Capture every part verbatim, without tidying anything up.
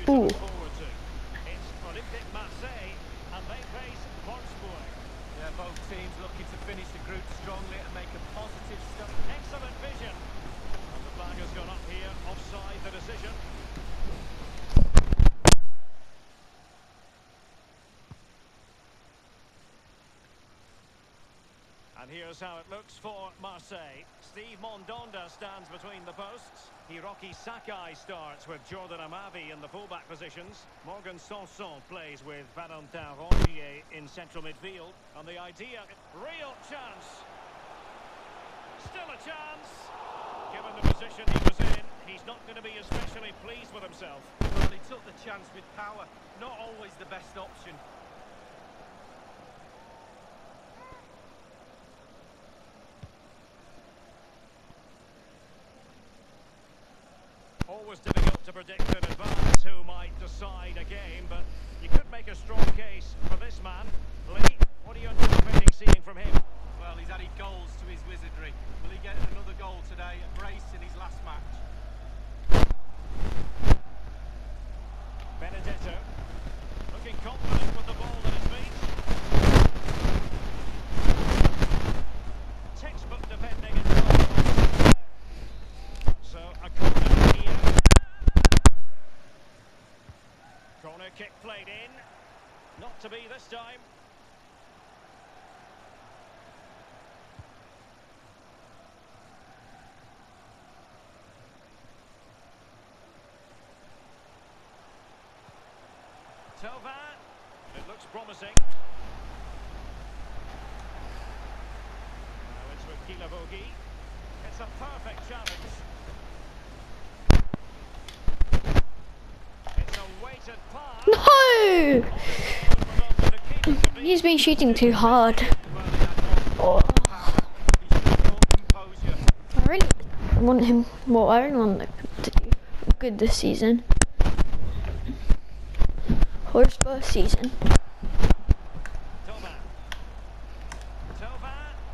you to Ooh. look forward to. It's Olympique Marseille and they face Wolfsburg. Yeah, both teams looking to finish the group strongly and make a positive start. Excellent vision. And the flag has gone up here, offside the decision. And here's how it looks for Marseille. Steve Mondonda stands between the posts. Hiroki Sakai starts with Jordan Amavi in the fullback positions. Morgan Sanson plays with Valentin Rongier in central midfield. And the idea, real chance. Still a chance. Given the position he was in, he's not going to be especially pleased with himself. Well, he took the chance with power. Not always the best option. Always difficult to predict in advance who might decide a game, but you could make a strong case for this man. Lee, what are you anticipating seeing from him? Well, he's added goals to his wizardry. Will he get another goal today? A brace in his last match. Benedetto, looking confident with the ball at his feet. Textbook defending in goal. So a corner here. Corner kick played in. Not to be this time. Thauvin, it looks promising. Now it's with Guilavogui. It's a perfect challenge. It's a weighted pass. No! He's been shooting too hard. Oh. I really want him. Well, I really want him to do good this season. Horse first season. Thauvin. Thauvin.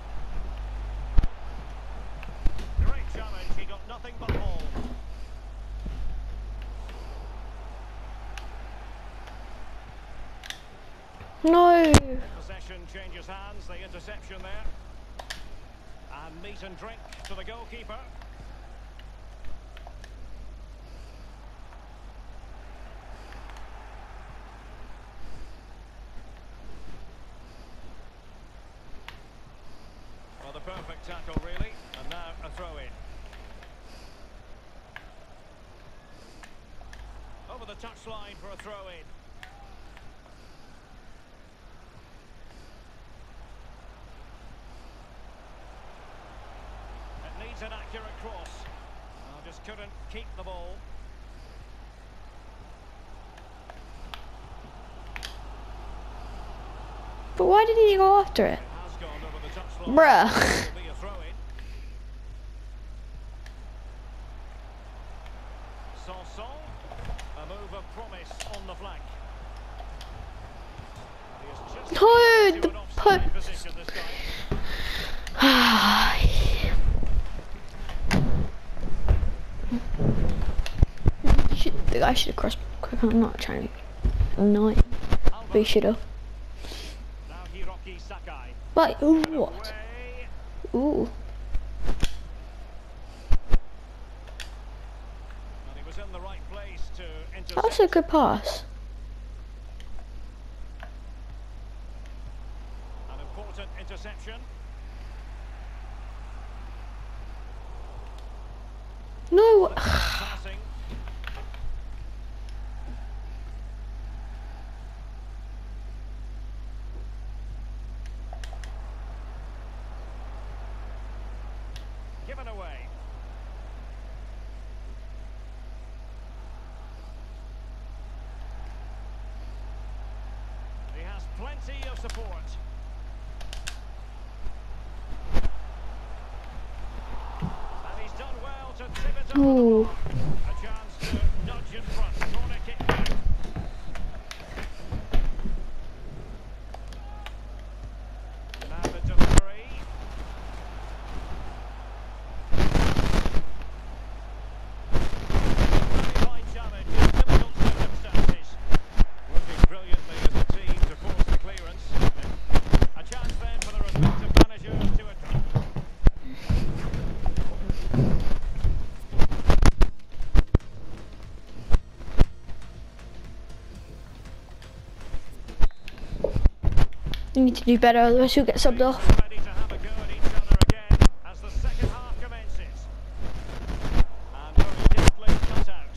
Great challenge. He got nothing but ball. No. Possession changes hands. The interception there. And meat and drink to the goalkeeper. Well, the perfect tackle, really. And now a throw-in. Over the touchline for a throw-in. It needs an accurate cross. Oh, just couldn't keep the ball. But why did he go after it? It has gone over the touchline. Bruh. It'll be a throw-in. Sanson, a move of promise on the flank. He has just No, to the an offside po- position this time. Should, the guy should have crossed quicker. I'm not trying to annoy him, but he should have. Now Hiroki Sakai. But ooh, what? Away. Ooh. And he was in the right place to That intercept. was a good pass. An important interception. No. Passing. Given away. He has plenty of support. And he's done well to tip it over the Ooh. bar. A chance to nudge in front. Corner kick. Now the delivery. Very fine challenge. Difficult to You need to do better, otherwise you'll get subbed off. Ready to have a go at each other again as the second half commences. And very deftly cut out.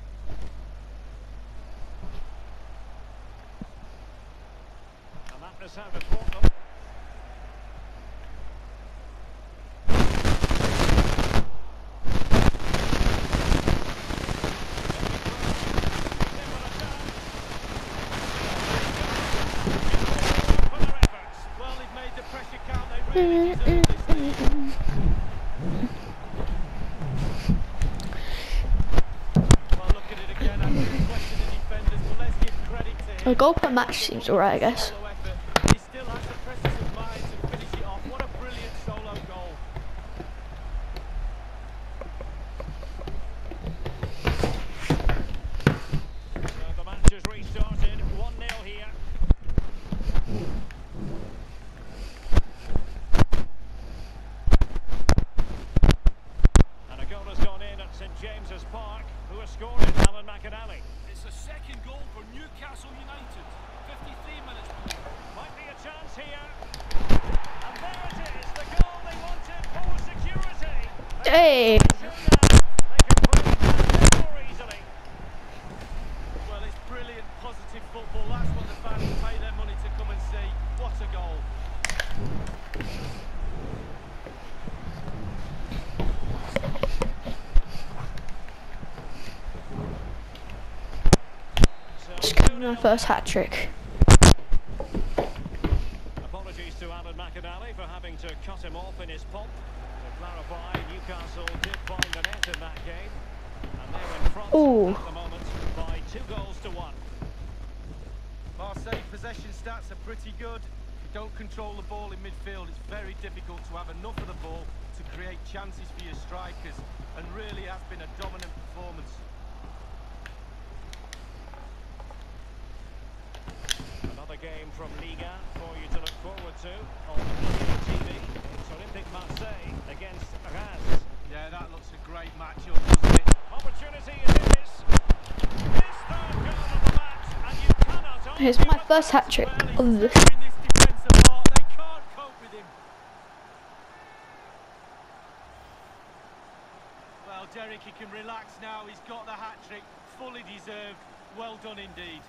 And that is how to thwart them. Well, they've made the pressure count. They really deserve this lead. Well, look at it again. I'm questioning the defenders, but let's give credit to him. A goal per match seems alright, I guess. Solo effort. He still has the presence of mind to finish it off. What a brilliant solo goal. So the match has restarted. one nil here. And a goal has gone in at St James's Park. Who has scored it? Alan McAnally. It's the second goal for Newcastle United. fifty-three minutes. Might be a chance here. And there it is, the goal they wanted for security. Hey! They can break it down more easily. Well, it's brilliant, positive football. That's what the fans pay their money to come and see. What a goal. Just coming on first hat trick. Apologies to Alan McAnally for having to cut him off in his pomp. To clarify, Newcastle did find the net in that game. And they're in front Ooh. at the moment by two goals to one. Marseille possession stats are pretty good. If you don't control the ball in midfield, it's very difficult to have enough of the ball to create chances for your strikers. And really has been a dominant performance. Another game from Liga for you to look forward to on T V. It's Olympique Marseille against Reims. Yeah, that looks a great matchup, doesn't it? Opportunity it is. This third goal of the match, and you cannot Here's argue my with first that. hat trick Well, he's of the. tearing this defence apart. They can't cope with him. Well, Derek, he can relax now. He's got the hat trick, fully deserved. Well done indeed.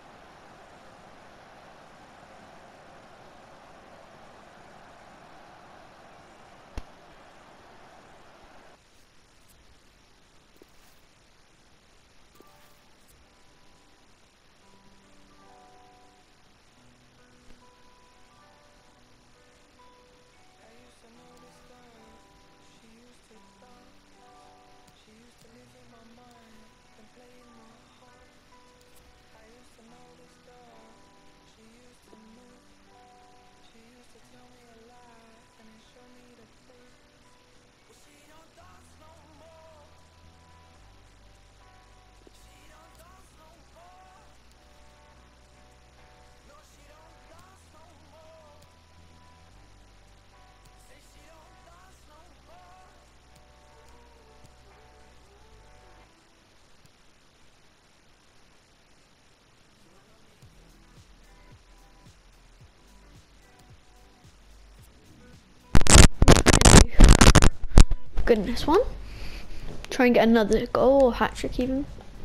Goodness one. Try and get another goal or hat trick even.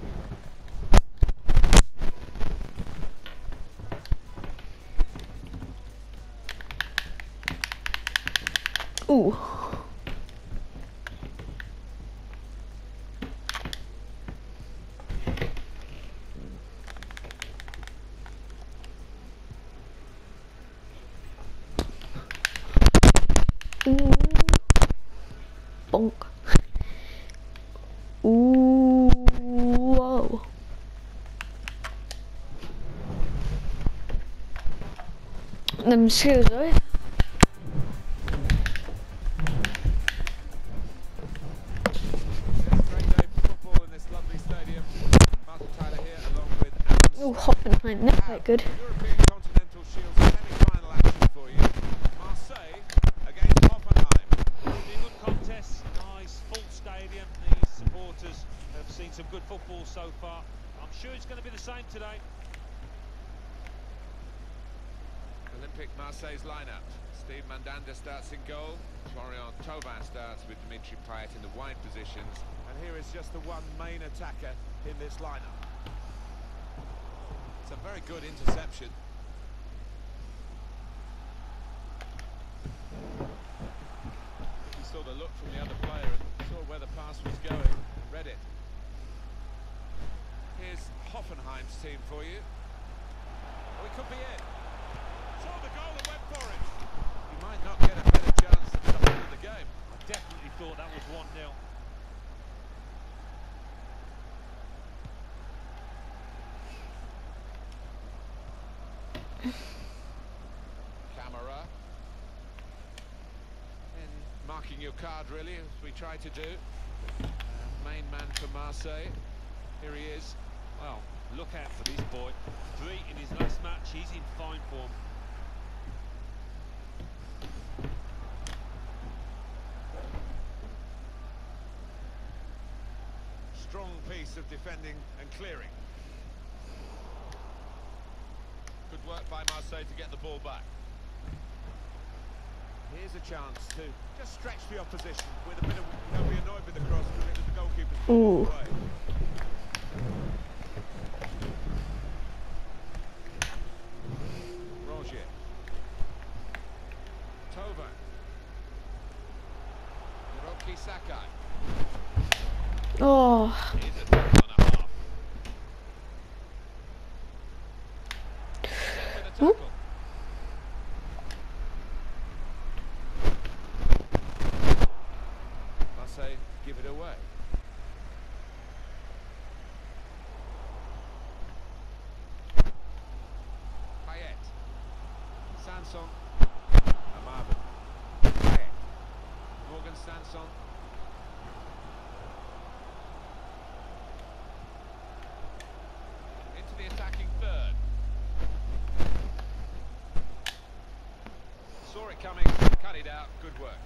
Ooh. Ooh. Bonk. Ooh. Whoa. Them skills, right? Oh, Hoffenheim, they're quite good. European Continental Shield's semi-final action for you. Marseille against Hoffenheim. It'll be a good contest, nice full stadium. These supporters have seen some good football so far. I'm sure it's going to be the same today. Olympique Marseille's lineup. Steve Mandanda starts in goal. Florian Thauvin starts with Dimitri Payet in the wide positions. And here is just the one main attacker in this lineup. It's a very good interception. He saw the look from the other player and saw where the pass was going and read it. Here's Hoffenheim's team for you. Oh, it could be it. Saw the goal and went for it. You might not get a better chance at the end of the game. I definitely thought that was one nil. Camera. And marking your card, really, as we try to do. Uh, main man for Marseille. Here he is. Well, look out for this boy. Three in his last match, he's in fine form. Strong piece of defending and clearing. Good work by Marseille to get the ball back. Here's a chance to just stretch the opposition with a bit of... They'll be annoyed with the cross because it was the goalkeeper's Ooh. away. Rogier. Thauvin. Hiroki Sakai. Oh, Here's a tackle and a half. Step in a tackle. Marseille give it away. Payet. Sanson. Amabin. Payet. Morgan Sanson. Into the attacking third. Saw it coming, cut it out, good work.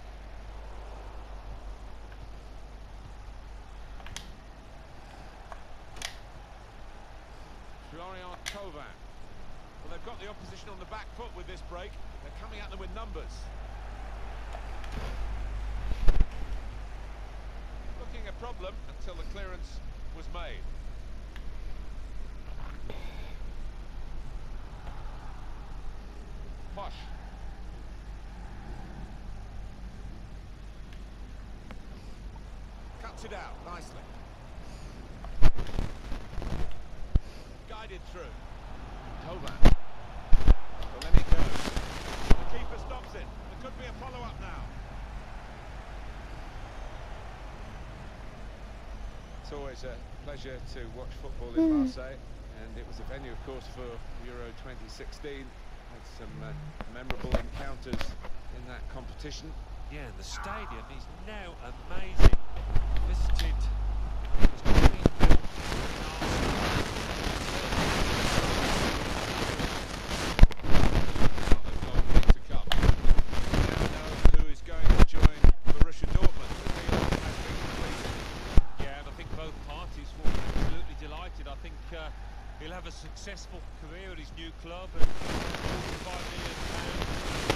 Florian Thauvin. Well, they've got the opposition on the back foot with this break. They're coming at them with numbers. Looking a problem until the clearance was made. Posh. Cuts it out nicely. Guided through. Thauvin. Well, then it goes. The keeper stops it. There could be a follow-up now. It's always a pleasure to watch football in Marseille, and it was a venue, of course, for Euro twenty sixteen. Had some uh, memorable encounters in that competition. Yeah, and the stadium is now amazing. Visited. It was being built To come. We now know who is going to join Borussia Dortmund. The deal has been completed. Yeah, and I think both parties will be absolutely delighted. I think uh, he'll have a successful career at his new club and forty-five million pounds.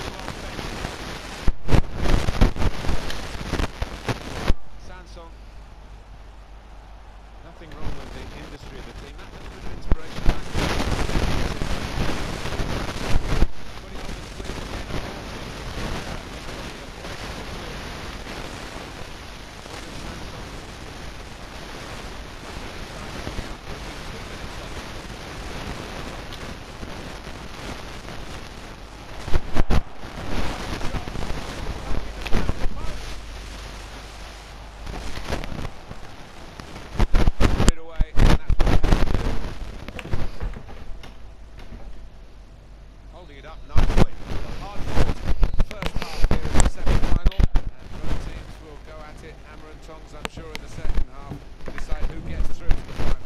Sanson. Nothing wrong with the industry of the team. That little bit of inspiration. Back to putting on the sleeve again. Put it away, and that's what they have to do. Holding it up nicely. Hard fought first half here in the semi-final, and both teams will go at it hammer and tongs, I'm sure, in the second half to decide who gets through to the final.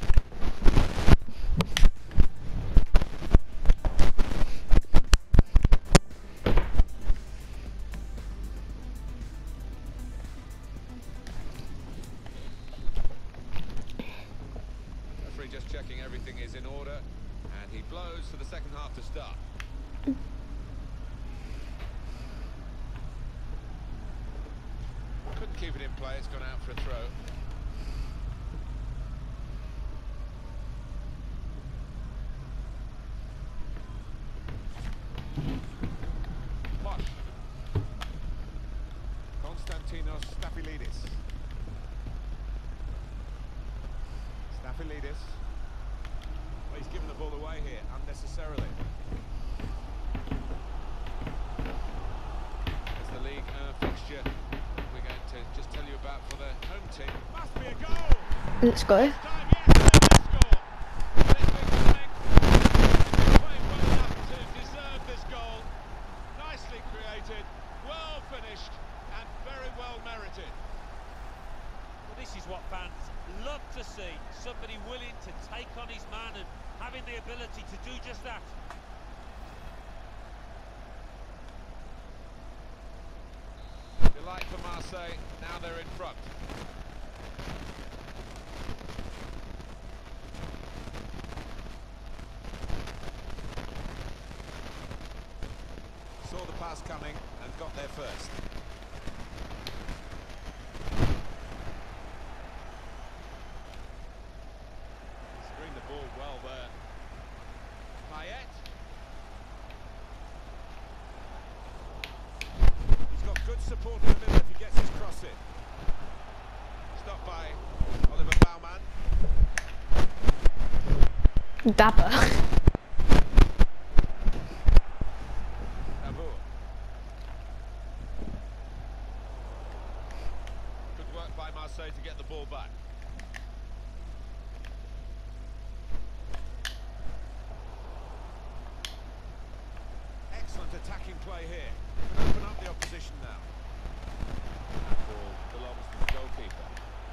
Referee just checking everything is in order, and he blows for the second half to start. keep it in play. It's gone out for a throw. Posh. Konstantinos Stafylidis. Stafylidis. Well, he's given the ball away here unnecessarily. As the league uh, fixture we're going to just tell you about for the home team. Must be a goal! Let's go. Time, yes, they will score. And it's been coming. Playing well enough to deserve this goal. Nicely created, well finished, and very well merited. Well, this is what fans love to see. Somebody willing to take on his man and having the ability to do just that. Delight for Marseille, now they're in front. Saw the pass coming and got there first. Screened the ball well there. Payet. He's got good support in the middle if he gets his cross in. Stopped by Oliver Baumann. Dapper. Dabour. Good work by Marseille to get the ball back. Excellent attacking play here. Can open up the opposition now. That ball belongs to the goalkeeper.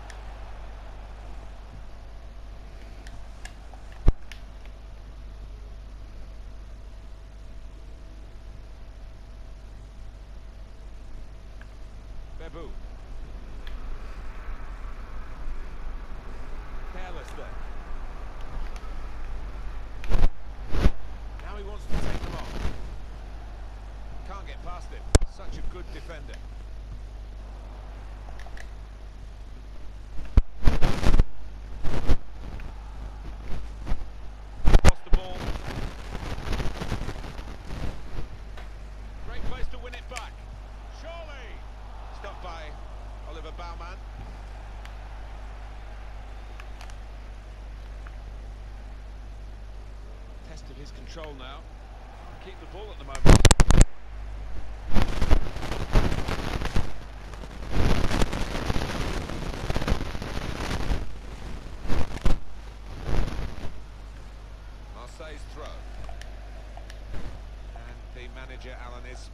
Bebu. Careless there. Now he wants to take them on. Can't get past him. Such a good defender. Lost the ball. Great place to win it back. Surely. Stopped by Oliver Baumann. Tested his control now. Can't keep the ball at the moment. Marseille's throw. And the manager, Alan, is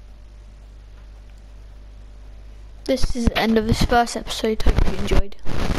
This is the end of this first episode. Hope you enjoyed.